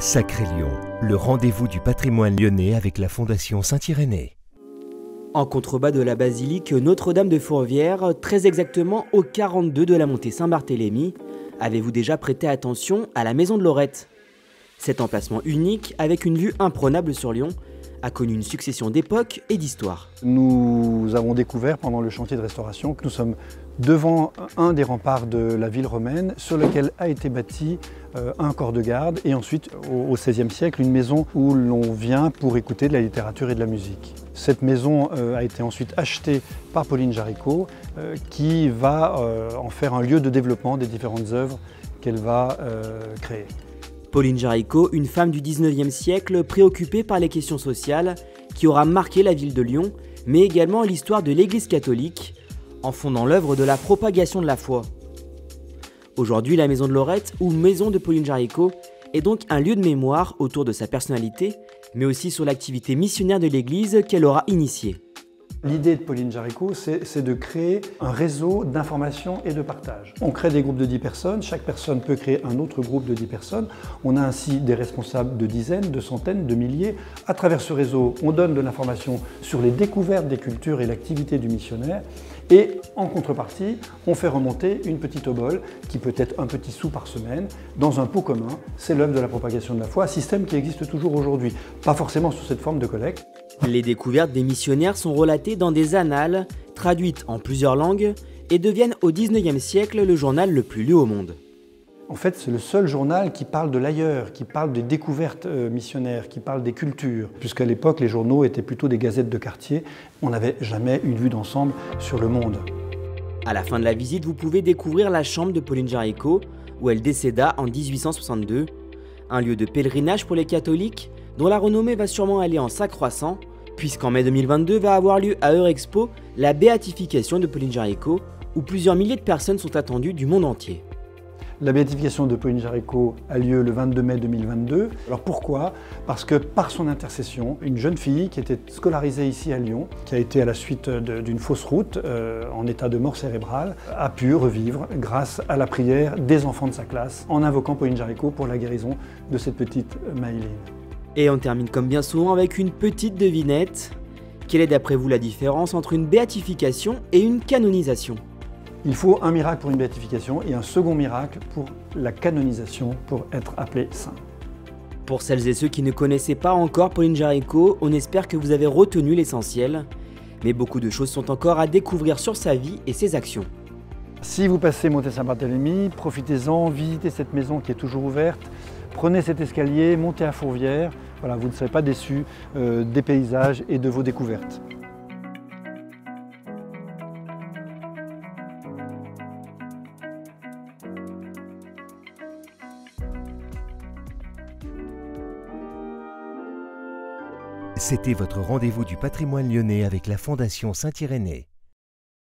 Sacré Lion, le rendez-vous du patrimoine lyonnais avec la Fondation Saint-Irénée. En contrebas de la basilique Notre-Dame de Fourvière, très exactement au 42 de la montée Saint-Barthélemy, avez-vous déjà prêté attention à la maison de Lorette? Cet emplacement unique, avec une vue imprenable sur Lyon, a connu une succession d'époques et d'histoires. Nous avons découvert pendant le chantier de restauration que nous sommes devant un des remparts de la ville romaine sur lequel a été bâti un corps de garde et ensuite au XVIe siècle une maison où l'on vient pour écouter de la littérature et de la musique. Cette maison a été ensuite achetée par Pauline Jaricot qui va en faire un lieu de développement des différentes œuvres qu'elle va créer. Pauline Jaricot, une femme du 19e siècle préoccupée par les questions sociales qui aura marqué la ville de Lyon, mais également l'histoire de l'Église catholique, en fondant l'œuvre de la propagation de la foi. Aujourd'hui, la maison de Lorette, ou maison de Pauline Jaricot, est donc un lieu de mémoire autour de sa personnalité, mais aussi sur l'activité missionnaire de l'Église qu'elle aura initiée. L'idée de Pauline Jaricot, c'est de créer un réseau d'information et de partage. On crée des groupes de 10 personnes, chaque personne peut créer un autre groupe de 10 personnes. On a ainsi des responsables de dizaines, de centaines, de milliers. À travers ce réseau, on donne de l'information sur les découvertes des cultures et l'activité du missionnaire. Et en contrepartie, on fait remonter une petite obole, qui peut être un petit sou par semaine, dans un pot commun. C'est l'œuvre de la propagation de la foi, système qui existe toujours aujourd'hui. Pas forcément sous cette forme de collecte. Les découvertes des missionnaires sont relatées dans des annales, traduites en plusieurs langues, et deviennent au 19e siècle le journal le plus lu au monde. En fait, c'est le seul journal qui parle de l'ailleurs, qui parle des découvertes missionnaires, qui parle des cultures. Puisqu'à l'époque, les journaux étaient plutôt des gazettes de quartier, on n'avait jamais une vue d'ensemble sur le monde. À la fin de la visite, vous pouvez découvrir la chambre de Pauline Jaricot, où elle décéda en 1862, un lieu de pèlerinage pour les catholiques, dont la renommée va sûrement aller en s'accroissant, puisqu'en mai 2022 va avoir lieu à Eurexpo la béatification de Pauline Jaricot, où plusieurs milliers de personnes sont attendues du monde entier. La béatification de Pauline Jaricot a lieu le 22 mai 2022. Alors pourquoi? Parce que par son intercession, une jeune fille qui était scolarisée ici à Lyon, qui a été à la suite d'une fausse route en état de mort cérébrale, a pu revivre grâce à la prière des enfants de sa classe, en invoquant Pauline Jaricot pour la guérison de cette petite Maëline. Et on termine comme bien souvent avec une petite devinette. Quelle est d'après vous la différence entre une béatification et une canonisation? Il faut un miracle pour une béatification et un second miracle pour la canonisation, pour être appelé saint. Pour celles et ceux qui ne connaissaient pas encore Pauline Jaricot, on espère que vous avez retenu l'essentiel. Mais beaucoup de choses sont encore à découvrir sur sa vie et ses actions. Si vous passez montée Saint-Barthélemy, profitez-en, visitez cette maison qui est toujours ouverte. Prenez cet escalier, montez à Fourvière. Voilà, vous ne serez pas déçus des paysages et de vos découvertes. C'était votre rendez-vous du patrimoine lyonnais avec la Fondation Saint-Irénée.